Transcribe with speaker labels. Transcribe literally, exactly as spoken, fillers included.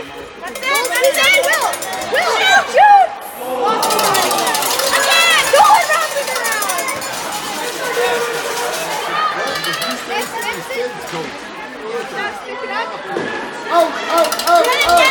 Speaker 1: That's it. That's it. Will. Will. Shoot. Shoot. I can't. Go around with the round. Next, next, next. Stop, stick it up.
Speaker 2: Oh, oh, oh, oh.